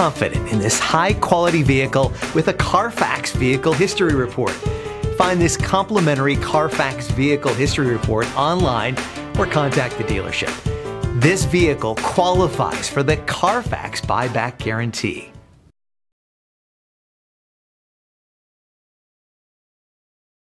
confident in this high-quality vehicle with a Carfax Vehicle History Report. Find this complimentary Carfax Vehicle History Report online or contact the dealership. This vehicle qualifies for the Carfax Buyback Guarantee.